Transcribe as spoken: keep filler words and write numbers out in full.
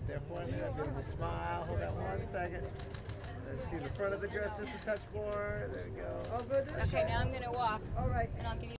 there for me. That beautiful smile. Hold that one second. Let's see the front of the dress just a touch more. There we go. All good. Okay, now I'm going to walk. All right. And I'll give you